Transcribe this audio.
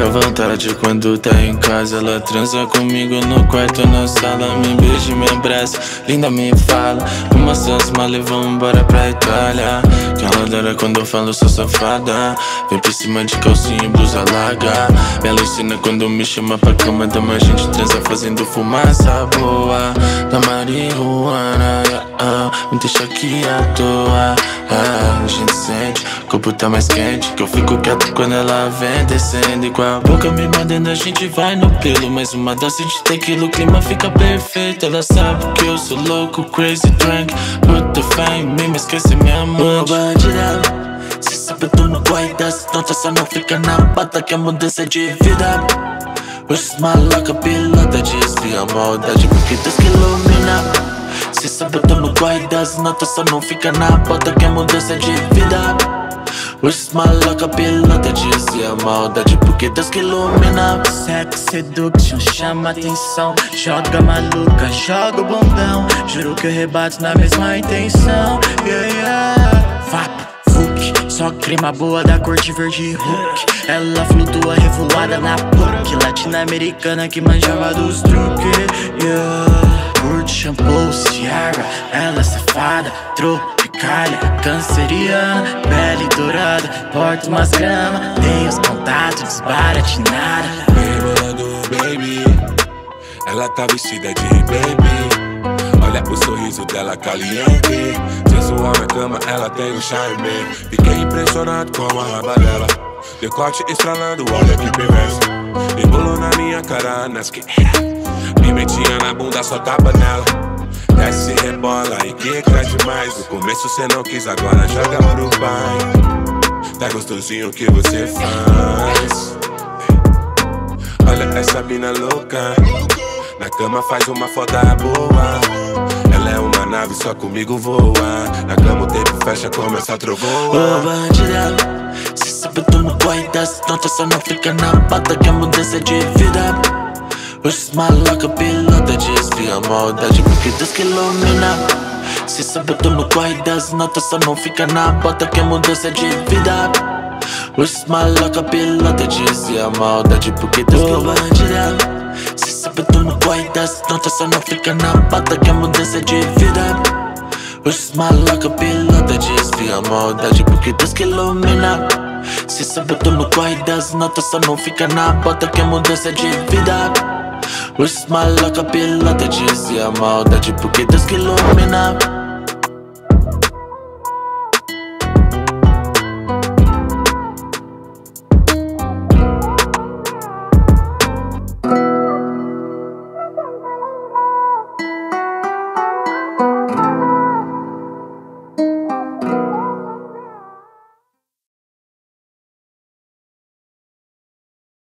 fica à vontade quando tá em casa. Ela transa comigo no quarto, na sala. Me beija e me abraça, linda me fala. Uma das malas, vamos embora pra Itália. Que ela adora quando eu falo, sou safada. Vem por cima de calcinha e blusa larga. Me alucina quando me chama pra cama. Dama, a gente transa fazendo fumaça boa da marihuana, me deixa aqui à toa. A gente sente, o corpo tá mais quente. Que eu fico quieto quando ela vem descendo. E com a boca me mordendo a gente vai no pelo. Mais uma dose de tequila, o clima fica perfeito. Ela sabe que eu sou louco, crazy drunk. Put the fame em mim, me esquece minha mãe. Bandida, cê sabe tu não corre das notas, só não fica na bata que a mudança de vida. Hoje maloca, pilota, desvia a maldade porque Deus que ilumina. Cê sabe tu não corre das notas, só não fica na bota que a mudança de vida. Hoje maloca, pilota, desvia a maldade porque Deus que ilumina. Sex seduction chama atenção, joga maluca, joga o bundão. Juro que eu rebato na mesma intenção. Yeah, yeah. Vap, fuck, só crema boa da cor de verde Hulk. Ela flutua revoada na PUC, latino-americana que manjava dos truques. Yeah. Curte shampoo, Ciara, ela é safada, tropicália, canceriana, pele dourada, porta umas grama, tem os contatos desbaratinada. Rebolando, baby, ela tá vestida de baby. Olha o sorriso dela caliente, sensual na cama, ela tem um charme. Fiquei impressionado com a raba dela, decote estralando, olha que perverso. Embolou na minha cara, nas que pimentinha na bunda, só tapa nela. Desce, rebola e quica demais. No começo cê não quis, agora joga pro pai. Tá gostosinho o que você faz. Olha essa mina louca, na cama faz uma foda boa. Ela é uma nave, só comigo voa. Na cama o tempo fecha, começa a trovoar. Ô bandida, cê sabe tu não corre das notas, só não fica na bata que a mudança de vida. Hoje maloca, pilota, desvia a maldade porque Deus que ilumina. Cê sabe tu não corre das notas, só não fica na bota que a mudança de vida. Hoje maloca, pilota, desvia a maldade porque Deus que ilumina. Cê sabe tu não corre das notas, só não fica na bota que a mudança de vida. Hoje maloca, pilota, desvia a maldade porque Deus que ilumina. Cê sabe tu não corre das notas, só não fica na bota que a mudança de vida. Hoje maloca, pilota, desvia a maldade porque Deus que ilumina.